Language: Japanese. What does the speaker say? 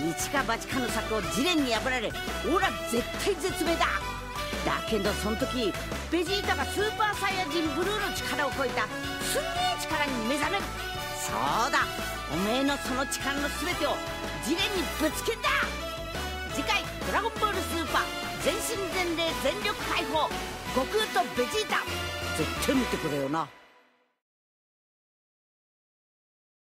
一か八かの策をジレンに破られオラ絶対絶命だ。だけどその時ベジータがスーパーサイヤ人ブルーの力を超えたすんげえ力に目覚める。そうだ、おめえのその力の全てをジレンにぶつけんだ。次回「ドラゴンボールスーパー全身全霊全力解放悟空とベジータ」絶対見てくれよな。